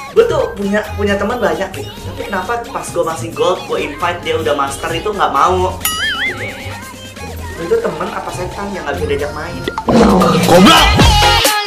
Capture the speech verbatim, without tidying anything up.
gue tuh punya punya teman banyak gitu, tapi kenapa pas gue masih gold, gue invite dia udah master itu nggak mau. Itu temen apa setan yang nggak bisa diajak main? Goblok!